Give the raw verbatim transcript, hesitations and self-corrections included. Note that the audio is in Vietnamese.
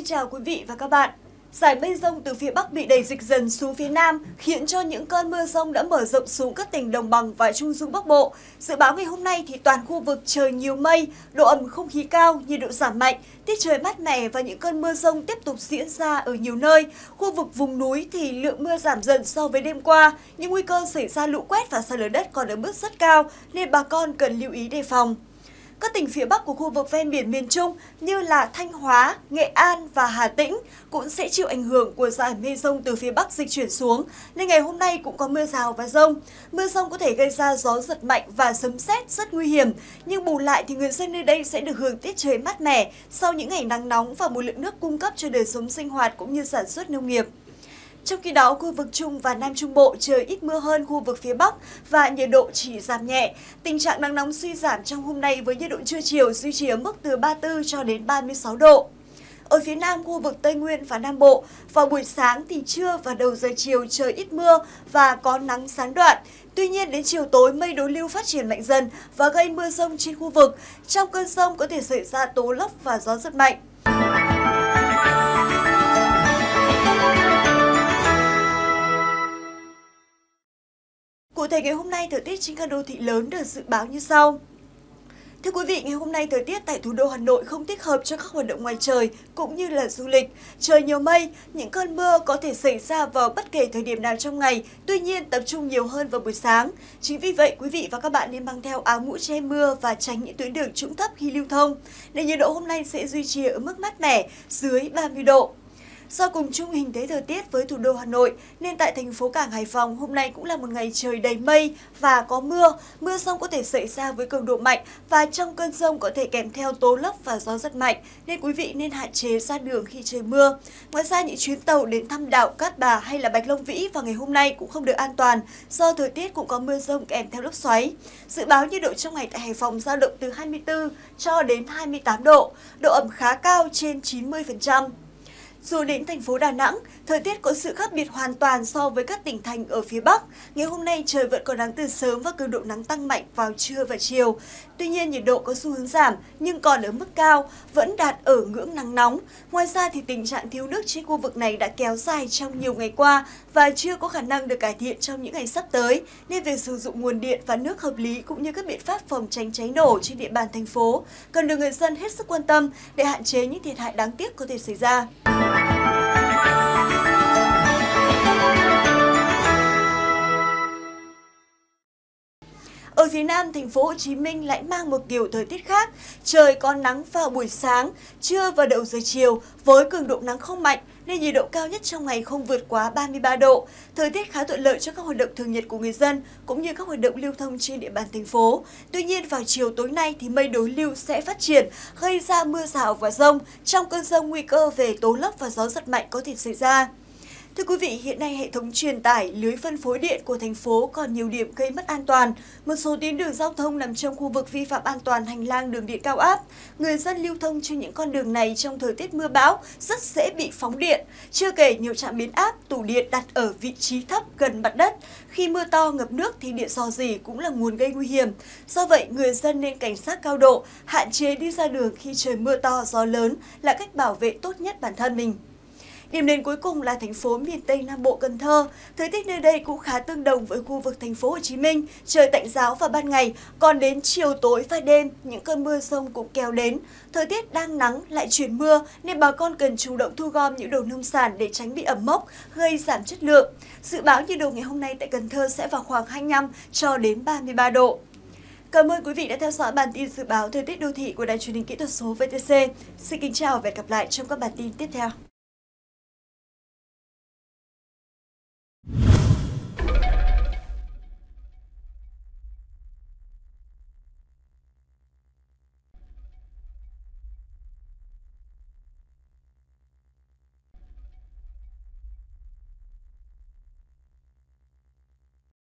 chào quý vị và các bạn. Dải mây rông từ phía Bắc bị đẩy dịch dần xuống phía Nam, khiến cho những cơn mưa rông đã mở rộng xuống các tỉnh Đồng bằng và Trung du Bắc Bộ. Dự báo ngày hôm nay thì toàn khu vực trời nhiều mây, độ ẩm không khí cao, nhiệt độ giảm mạnh, tiết trời mát mẻ và những cơn mưa rông tiếp tục diễn ra ở nhiều nơi. Khu vực vùng núi thì lượng mưa giảm dần so với đêm qua, nhưng nguy cơ xảy ra lũ quét và sạt lở đất còn ở mức rất cao nên bà con cần lưu ý đề phòng. Các tỉnh phía Bắc của khu vực ven biển miền Trung như là Thanh Hóa, Nghệ An và Hà Tĩnh cũng sẽ chịu ảnh hưởng của dải mây rông từ phía Bắc dịch chuyển xuống, nên ngày hôm nay cũng có mưa rào và dông. Mưa rông có thể gây ra gió giật mạnh và sấm sét rất nguy hiểm, nhưng bù lại thì người dân nơi đây sẽ được hưởng tiết trời mát mẻ sau những ngày nắng nóng và một lượng nước cung cấp cho đời sống sinh hoạt cũng như sản xuất nông nghiệp. Trong khi đó, khu vực Trung và Nam Trung Bộ trời ít mưa hơn khu vực phía Bắc và nhiệt độ chỉ giảm nhẹ. Tình trạng nắng nóng suy giảm trong hôm nay với nhiệt độ trưa chiều duy trì ở mức từ ba mươi tư cho đến ba mươi sáu độ. Ở phía Nam khu vực Tây Nguyên và Nam Bộ, vào buổi sáng thì trưa và đầu giờ chiều trời ít mưa và có nắng gián đoạn. Tuy nhiên đến chiều tối mây đối lưu phát triển mạnh dần và gây mưa rông trên khu vực. Trong cơn rông có thể xảy ra tố lốc và gió giật mạnh. Cụ thể ngày hôm nay, thời tiết trên các đô thị lớn được dự báo như sau. Thưa quý vị, ngày hôm nay thời tiết tại thủ đô Hà Nội không thích hợp cho các hoạt động ngoài trời cũng như là du lịch. Trời nhiều mây, những cơn mưa có thể xảy ra vào bất kể thời điểm nào trong ngày, tuy nhiên tập trung nhiều hơn vào buổi sáng. Chính vì vậy, quý vị và các bạn nên mang theo áo mũ che mưa và tránh những tuyến đường trũng thấp khi lưu thông. Nên nhiệt độ hôm nay sẽ duy trì ở mức mát mẻ dưới ba mươi độ. Do cùng chung hình thế thời tiết với thủ đô Hà Nội, nên tại thành phố Cảng Hải Phòng hôm nay cũng là một ngày trời đầy mây và có mưa. Mưa rông có thể xảy ra với cường độ mạnh và trong cơn rông có thể kèm theo tố lốc và gió rất mạnh, nên quý vị nên hạn chế ra đường khi trời mưa. Ngoài ra, những chuyến tàu đến thăm đảo Cát Bà hay là Bạch Long Vĩ vào ngày hôm nay cũng không được an toàn do thời tiết cũng có mưa rông kèm theo lốc xoáy. Dự báo nhiệt độ trong ngày tại Hải Phòng dao động từ hai mươi tư cho đến hai mươi tám độ, độ ẩm khá cao trên chín mươi phần trăm. Dù đến thành phố Đà Nẵng, thời tiết có sự khác biệt hoàn toàn so với các tỉnh thành ở phía Bắc. Ngày hôm nay trời vẫn có nắng từ sớm và cường độ nắng tăng mạnh vào trưa và chiều. Tuy nhiên nhiệt độ có xu hướng giảm nhưng còn ở mức cao, vẫn đạt ở ngưỡng nắng nóng. Ngoài ra thì tình trạng thiếu nước trên khu vực này đã kéo dài trong nhiều ngày qua và chưa có khả năng được cải thiện trong những ngày sắp tới. Nên việc sử dụng nguồn điện và nước hợp lý cũng như các biện pháp phòng tránh cháy nổ trên địa bàn thành phố cần được người dân hết sức quan tâm để hạn chế những thiệt hại đáng tiếc có thể xảy ra. Ở phía Nam, thành phố Hồ Chí Minh lại mang một kiểu thời tiết khác. Trời có nắng vào buổi sáng, trưa và đầu giờ chiều với cường độ nắng không mạnh nên nhiệt độ cao nhất trong ngày không vượt quá ba mươi ba độ. Thời tiết khá thuận lợi cho các hoạt động thường nhật của người dân cũng như các hoạt động lưu thông trên địa bàn thành phố. Tuy nhiên vào chiều tối nay thì mây đối lưu sẽ phát triển, gây ra mưa rào và dông. Trong cơn dông nguy cơ về tố lốc và gió giật mạnh có thể xảy ra. Thưa quý vị, hiện nay hệ thống truyền tải, lưới phân phối điện của thành phố còn nhiều điểm gây mất an toàn. Một số tuyến đường giao thông nằm trong khu vực vi phạm an toàn hành lang đường điện cao áp. Người dân lưu thông trên những con đường này trong thời tiết mưa bão rất dễ bị phóng điện. Chưa kể nhiều trạm biến áp, tủ điện đặt ở vị trí thấp gần mặt đất. Khi mưa to ngập nước thì điện rò rỉ cũng là nguồn gây nguy hiểm. Do vậy, người dân nên cảnh giác cao độ, hạn chế đi ra đường khi trời mưa to, gió lớn là cách bảo vệ tốt nhất bản thân mình. Điểm đến cuối cùng là thành phố miền Tây Nam Bộ Cần Thơ. Thời tiết nơi đây cũng khá tương đồng với khu vực thành phố Hồ Chí Minh, trời tạnh ráo vào ban ngày, còn đến chiều tối và đêm những cơn mưa rông cũng kéo đến. Thời tiết đang nắng lại chuyển mưa nên bà con cần chủ động thu gom những đồ nông sản để tránh bị ẩm mốc, gây giảm chất lượng. Dự báo nhiệt độ ngày hôm nay tại Cần Thơ sẽ vào khoảng hai mươi lăm cho đến ba mươi ba độ. Cảm ơn quý vị đã theo dõi bản tin dự báo thời tiết đô thị của Đài Truyền hình Kỹ thuật số vê tê xê. Xin kính chào và hẹn gặp lại trong các bản tin tiếp theo.